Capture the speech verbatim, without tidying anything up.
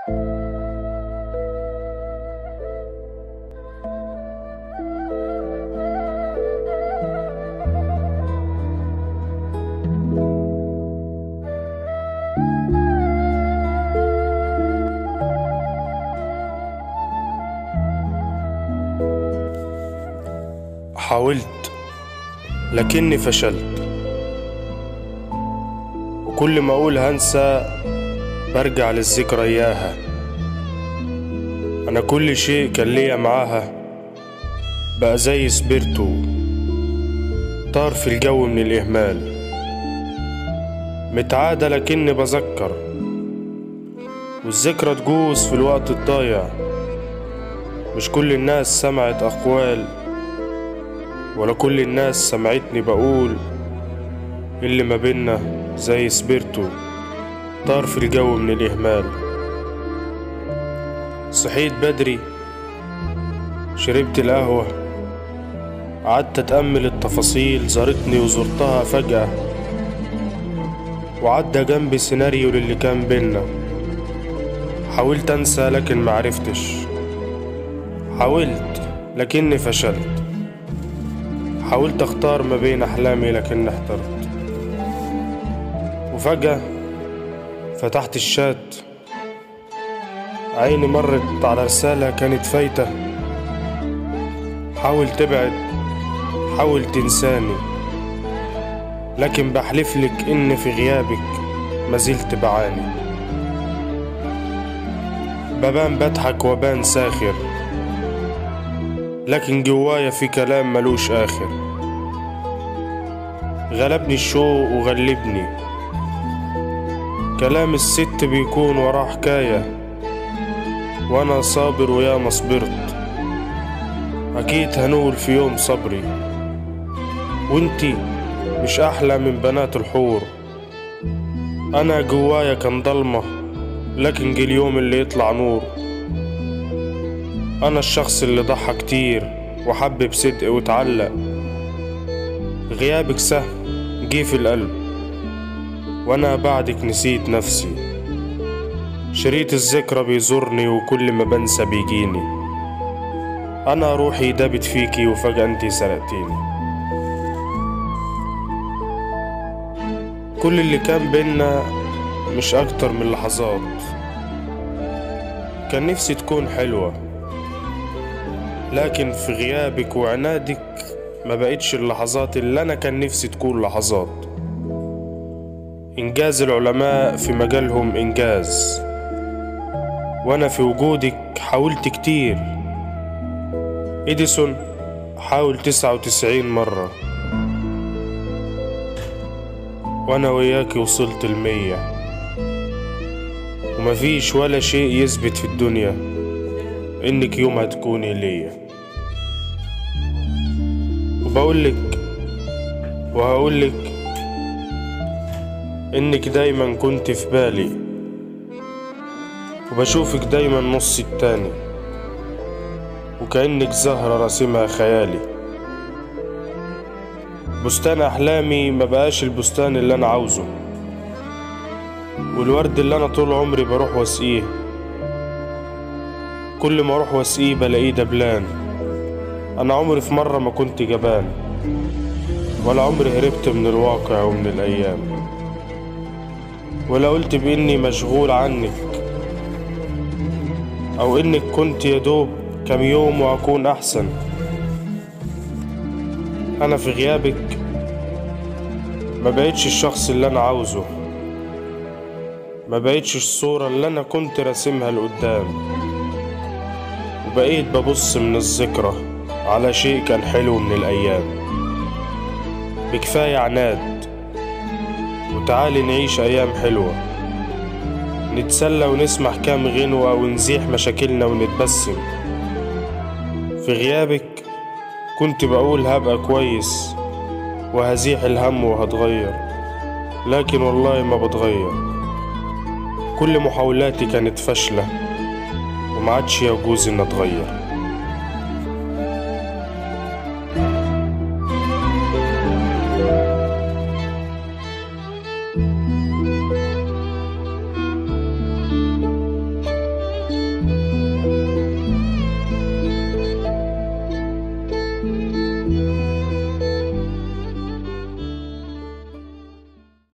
حاولت لكني فشلت، وكل ما أقول هنسى برجع للذكرى إياها. أنا كل شيء كان ليا معاها بقى زي سبيرتو طار في الجو من الإهمال. متعادة لكني بذكر، والذكرى تجوز في الوقت الضايع. مش كل الناس سمعت أقوال، ولا كل الناس سمعتني بقول اللي ما بينا زي سبيرتو طار في الجو من الإهمال. صحيت بدري، شربت القهوة، قعدت أتأمل التفاصيل زارتني وزرتها فجأة، وعدى جنبي سيناريو للي كان بينا. حاولت أنسى لكن معرفتش، حاولت لكني فشلت، حاولت اختار ما بين احلامي لكن احترت. وفجأة فتحت الشات، عيني مرت على رسالة كانت فايتة. حاول تبعد، حاول تنساني، لكن بحلفلك ان في غيابك ما زلت بعاني. ببان بضحك وبان ساخر، لكن جوايا في كلام ملوش آخر. غلبني الشوق وغلبني، كلام الست بيكون وراه حكاية، وانا صابر ويا ما صبرت. اكيد هنول في يوم صبري، وانتي مش احلى من بنات الحور. انا جوايا كان ضلمة، لكن جه اليوم اللي يطلع نور. أنا الشخص اللي ضحى كتير وحب بصدق واتعلق. غيابك سهم جه في القلب، وأنا بعدك نسيت نفسي. شريط الذكرى بيزورني وكل ما بنسى بيجيني. أنا روحي دابت فيكي وفجأة انتي سرقتيني. كل اللي كان بينا مش أكتر من لحظات، كان نفسي تكون حلوة، لكن في غيابك وعنادك ما بقتش اللحظات اللي أنا كان نفسي تكون لحظات. إنجاز العلماء في مجالهم إنجاز، وأنا في وجودك حاولت كتير. إديسون حاول تسعة وتسعين مرة، وأنا وياكي وصلت المية. ومفيش ولا شيء يثبت في الدنيا إنك يوم هتكوني ليا. وبقولك وهقولك إنك دايما كنت في بالي، وبشوفك دايما نص التاني، وكأنك زهرة راسمها خيالي. بستان أحلامي مبقاش البستان اللي أنا عاوزه، والورد اللي أنا طول عمري بروح واسقيه، كل ما اروح واسقيه بلاقيه دبلان. انا عمري في مرة ما كنت جبان، ولا عمري هربت من الواقع ومن الايام، ولا قلت باني مشغول عنك، او انك كنت يدوب كم يوم واكون احسن. انا في غيابك ما بقيتش الشخص اللي انا عاوزه، ما بقيتش الصورة اللي انا كنت راسمها لقدام، وبقيت ببص من الذكرى على شيء كان حلو من الأيام. بكفاية عناد، وتعالي نعيش أيام حلوة، نتسلى ونسمع كام غنوة ونزيح مشاكلنا ونتبسم. في غيابك كنت بقول هبقى كويس وهزيح الهم وهتغير، لكن والله ما بتغير. كل محاولاتي كانت فاشلة، ومعادش يجوز إن أتغير.